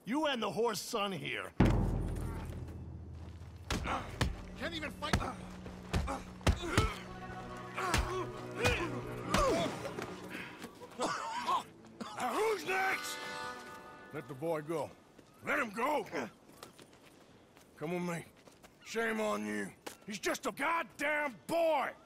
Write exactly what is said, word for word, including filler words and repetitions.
You and the horse son here. Can't even fight. Now who's next? Let the boy go. Let him go. Come with me. Shame on you. He's just a goddamn boy.